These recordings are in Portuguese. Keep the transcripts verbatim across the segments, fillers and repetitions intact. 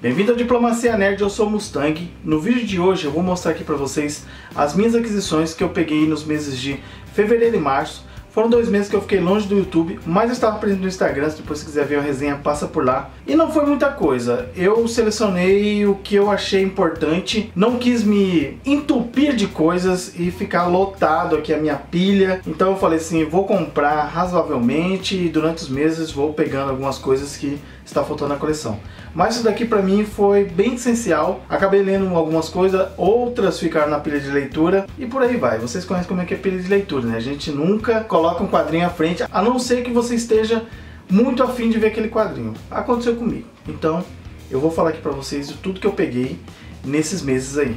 Bem-vindo à Diplomacia Nerd, eu sou o Mustang. No vídeo de hoje eu vou mostrar aqui pra vocês as minhas aquisições que eu peguei nos meses de fevereiro e março. Foram dois meses que eu fiquei longe do YouTube, mas eu estava presente no Instagram, se depois você quiser ver a resenha, passa por lá. E não foi muita coisa, eu selecionei o que eu achei importante, não quis me entupir de coisas e ficar lotado aqui a minha pilha. Então eu falei assim, vou comprar razoavelmente e durante os meses vou pegando algumas coisas que está faltando na coleção. Mas isso daqui pra mim foi bem essencial, acabei lendo algumas coisas, outras ficaram na pilha de leitura e por aí vai. Vocês conhecem como é que é pilha de leitura, né? A gente nunca coloca um quadrinho à frente, a não ser que você esteja muito afim de ver aquele quadrinho. Aconteceu comigo. Então eu vou falar aqui pra vocês de tudo que eu peguei nesses meses aí.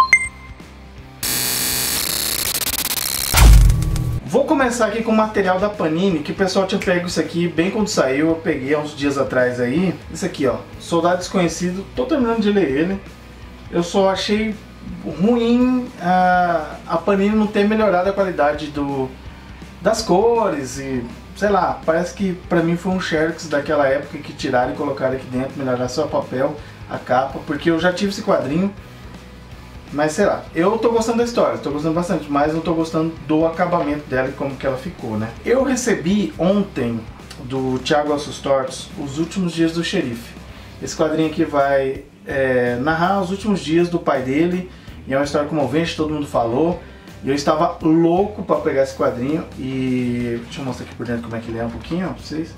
Vou começar aqui com o material da Panini, que o pessoal tinha pego isso aqui bem quando saiu, eu peguei há uns dias atrás aí. Isso aqui, ó, Soldado Desconhecido, tô terminando de ler ele. Eu só achei ruim a, a Panini não ter melhorado a qualidade do, das cores e, sei lá, parece que pra mim foi um Xerox daquela época que tiraram e colocaram aqui dentro, melhorar só o papel, a capa, porque eu já tive esse quadrinho. Mas sei lá, eu tô gostando da história, tô gostando bastante, mas não tô gostando do acabamento dela e como que ela ficou, né? Eu recebi ontem do Thiago Ossos Tortos Os Últimos Dias do Xerife. Esse quadrinho aqui vai é, narrar os últimos dias do pai dele, e é uma história comovente, todo mundo falou. E eu estava louco pra pegar esse quadrinho e... deixa eu mostrar aqui por dentro como é que ele é um pouquinho, ó, pra vocês.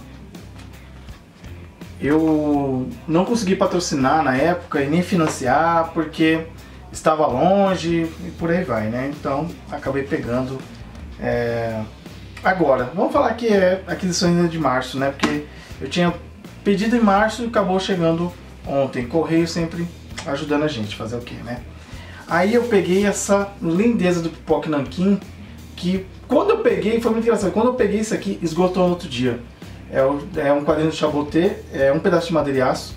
Eu não consegui patrocinar na época e nem financiar, porque estava longe e por aí vai, né? Então acabei pegando é... agora. Vamos falar que é aquisição ainda de março, né? Porque eu tinha pedido em março e acabou chegando ontem. Correio sempre ajudando a gente, fazer o que, né? Aí eu peguei essa lindeza do Pipoca Nanquim, que quando eu peguei, foi muito engraçado, quando eu peguei isso aqui, esgotou no outro dia. É, o, é um quadrinho de Chabotê, é um pedaço de madeira e aço.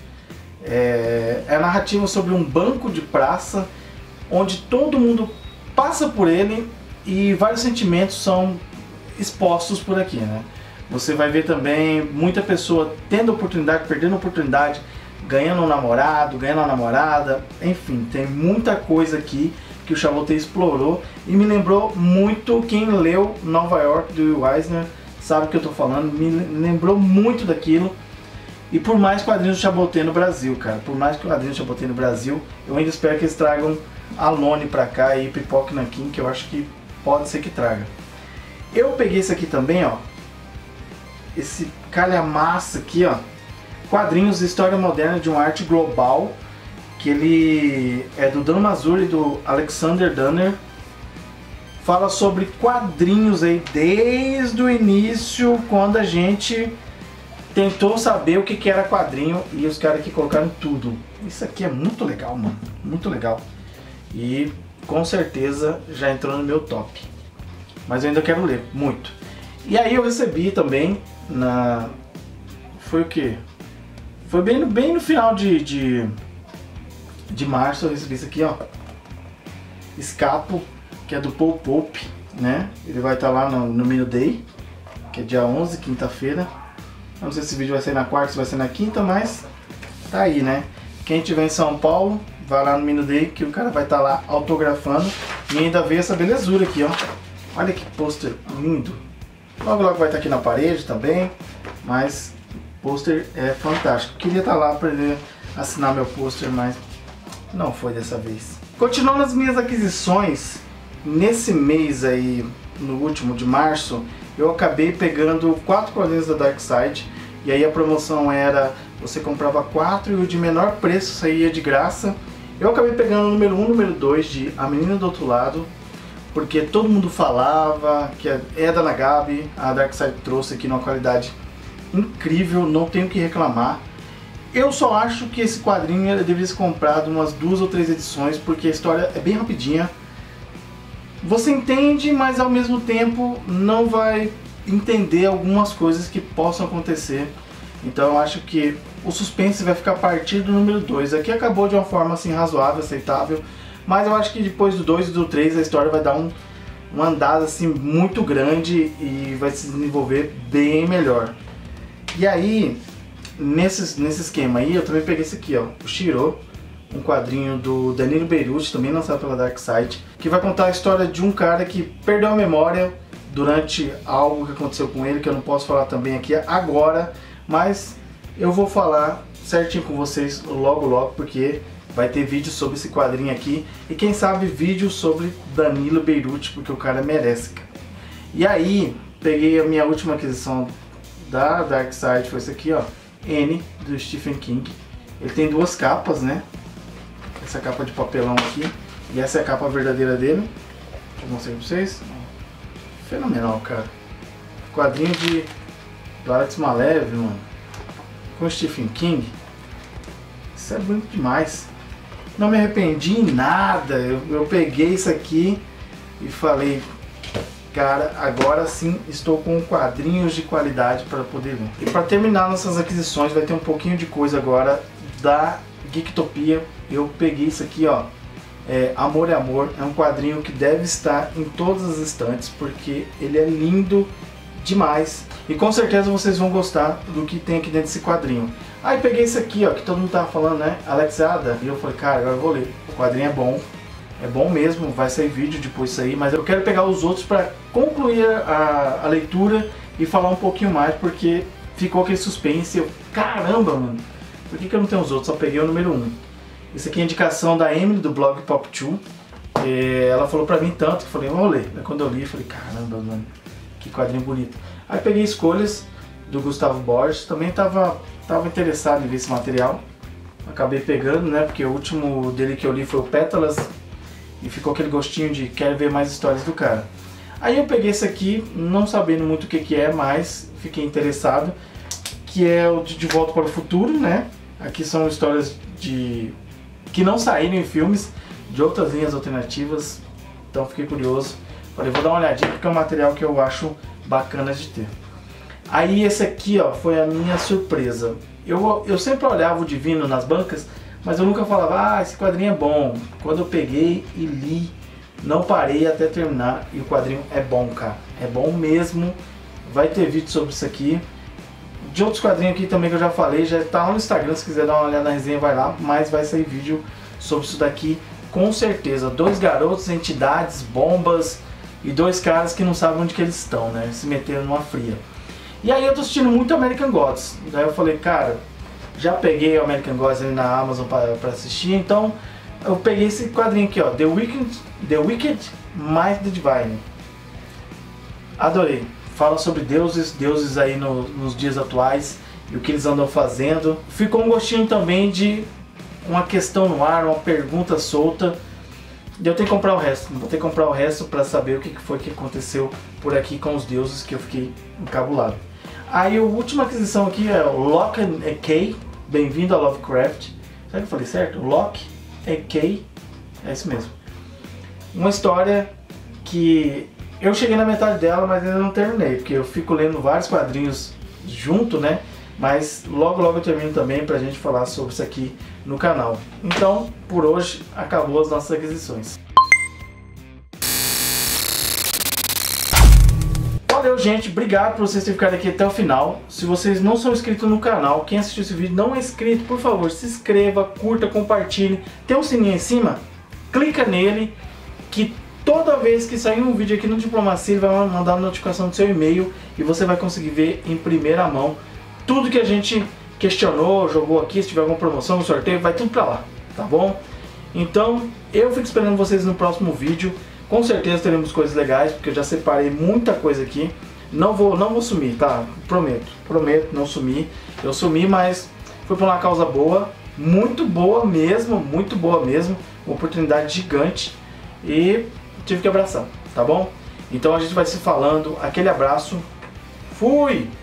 É, é a narrativa sobre um banco de praça onde todo mundo passa por ele e vários sentimentos são expostos por aqui, né? Você vai ver também muita pessoa tendo oportunidade, perdendo oportunidade, ganhando um namorado, ganhando uma namorada, enfim, tem muita coisa aqui que o Chabotê explorou e me lembrou muito, quem leu Nova York do Will Eisner sabe o que eu tô falando, me lembrou muito daquilo. E por mais quadrinhos do Chabotê no Brasil, cara, por mais quadrinhos do Chabotê no Brasil, eu ainda espero que eles tragam Alone pra cá e Pipoca Nanquim, que eu acho que pode ser que traga. Eu peguei esse aqui também, ó, esse calhamaça aqui, ó, quadrinhos de história moderna de uma arte global, que ele é do Dan Mazzuri e do Alexander Danner. Fala sobre quadrinhos aí desde o início, quando a gente tentou saber o que que era quadrinho e os caras aqui colocaram tudo. Isso aqui é muito legal, mano, muito legal. E com certeza já entrou no meu top. Mas eu ainda quero ler, muito. E aí eu recebi também na... foi o que? Foi bem no, bem no final de, de, de março eu recebi isso aqui, ó. Escapo, que é do Paul Pope, né? Ele vai estar lá no, no Mino Day, que é dia onze, quinta-feira. Não sei se esse vídeo vai ser na quarta, se vai ser na quinta, mas tá aí, né? Quem estiver em São Paulo, vai lá no Mino Day, que o cara vai estar lá autografando. E ainda veio essa belezura aqui, ó. Olha que pôster lindo. Logo logo vai estar aqui na parede também, mas o pôster é fantástico. Queria estar lá para ele assinar meu pôster, mas não foi dessa vez. Continuando as minhas aquisições, nesse mês aí, no último de março, eu acabei pegando quatro quadrinhos da Darkseid. E aí a promoção era, você comprava quatro e o de menor preço saía de graça. Eu acabei pegando o número um, número dois de A Menina do Outro Lado, porque todo mundo falava que é da Nagab, a Darkseid trouxe aqui numa qualidade incrível, não tenho o que reclamar. Eu só acho que esse quadrinho ele deveria ser comprado umas duas ou três edições, porque a história é bem rapidinha. Você entende, mas ao mesmo tempo não vai entender algumas coisas que possam acontecer. Então eu acho que o suspense vai ficar a partir do número dois. Aqui acabou de uma forma assim razoável, aceitável, mas eu acho que depois do dois e do três a história vai dar um, uma andada assim muito grande e vai se desenvolver bem melhor. E aí nesse, nesse esquema aí, eu também peguei esse aqui, ó, o Shiro, um quadrinho do Danilo Beirute, também lançado pela Dark Side, que vai contar a história de um cara que perdeu a memória durante algo que aconteceu com ele, que eu não posso falar também aqui agora, mas eu vou falar certinho com vocês logo logo, porque vai ter vídeo sobre esse quadrinho aqui, e quem sabe vídeo sobre Danilo Beirute, porque o cara merece, cara. E aí, peguei a minha última aquisição da Dark Side, foi esse aqui, ó, N, do Stephen King. Ele tem duas capas, né? Essa capa de papelão aqui, e essa é a capa verdadeira dele. Deixa eu mostrar pra vocês. Fenomenal, cara. Quadrinho de do Alex Malev, mano, com Stephen King. Isso é bonito demais. Não me arrependi em nada. Eu, eu peguei isso aqui e falei, cara, agora sim estou com quadrinhos de qualidade para poder ver. E para terminar nossas aquisições, vai ter um pouquinho de coisa agora da Geektopia. Eu peguei isso aqui, ó, é, Amor é Amor. É um quadrinho que deve estar em todas as estantes, porque ele é lindo demais. E com certeza vocês vão gostar do que tem aqui dentro desse quadrinho. Aí peguei esse aqui, ó, que todo mundo tava falando, né, Alexada. E eu falei, cara, agora eu vou ler. O quadrinho é bom. É bom mesmo, vai sair vídeo depois disso aí, mas eu quero pegar os outros para concluir a, a leitura e falar um pouquinho mais, porque ficou aquele suspense. Eu, caramba, mano, por que, que eu não tenho os outros? Só peguei o número um. Esse aqui é a indicação da Emily, do blog Pop dois. É, ela falou pra mim tanto que eu falei, eu vou ler. Aí quando eu li, eu falei, caramba, mano, que quadrinho bonito. Aí peguei Escolhas, do Gustavo Borges. Também tava, tava interessado em ver esse material. Acabei pegando, né, porque o último dele que eu li foi o Pétalas. E ficou aquele gostinho de quero ver mais histórias do cara. Aí eu peguei esse aqui, não sabendo muito o que, que é, mas fiquei interessado. Que é o de De Volta para o Futuro, né? Aqui são histórias de que não saíram em filmes, de outras linhas alternativas. Então fiquei curioso. Falei, vou dar uma olhadinha porque é um material que eu acho bacana de ter. Aí esse aqui, ó, foi a minha surpresa. Eu, eu sempre olhava o Divino nas bancas, mas eu nunca falava, ah, esse quadrinho é bom. Quando eu peguei e li, não parei até terminar, e o quadrinho é bom, cara. É bom mesmo. Vai ter vídeo sobre isso aqui. De outros quadrinhos aqui também que eu já falei, já tá lá no Instagram, se quiser dar uma olhada na resenha, vai lá. Mas vai sair vídeo sobre isso daqui, com certeza. Dois garotos, entidades, bombas e dois caras que não sabem onde que eles estão, né? Se meteram numa fria. E aí eu tô assistindo muito American Gods. Daí eu falei, cara, já peguei o American Gods ali na Amazon para assistir, então eu peguei esse quadrinho aqui, ó, The Wicked, The Wicked Might the Divine. Adorei. Fala sobre deuses, deuses aí no, nos dias atuais e o que eles andam fazendo. Ficou um gostinho também de uma questão no ar, uma pergunta solta. E eu tenho que comprar o resto, vou ter que comprar o resto para saber o que foi que aconteceu por aqui com os deuses, que eu fiquei encabulado. Aí a última aquisição aqui é o Lock and Key, bem-vindo a Lovecraft. Será que eu falei certo? Lock and Key, é isso mesmo. Uma história que eu cheguei na metade dela, mas ainda não terminei, porque eu fico lendo vários quadrinhos junto, né? Mas logo logo eu termino também pra gente falar sobre isso aqui no canal. Então, por hoje, acabou as nossas aquisições. Valeu, gente, obrigado por vocês terem ficado aqui até o final. Se vocês não são inscritos no canal, quem assistiu esse vídeo não é inscrito, por favor, se inscreva, curta, compartilhe. Tem um sininho em cima? Clica nele, que toda vez que sair um vídeo aqui no Diplomacia, ele vai mandar uma notificação do seu e-mail e você vai conseguir ver em primeira mão tudo que a gente questionou, jogou aqui. Se tiver alguma promoção, um sorteio, vai tudo pra lá, tá bom? Então, eu fico esperando vocês no próximo vídeo. Com certeza teremos coisas legais, porque eu já separei muita coisa aqui. Não vou, não vou sumir, tá? Prometo, prometo não sumir. Eu sumi, mas foi por uma causa boa, muito boa mesmo, muito boa mesmo. Uma oportunidade gigante e tive que abraçar, tá bom? Então a gente vai se falando. Aquele abraço. Fui!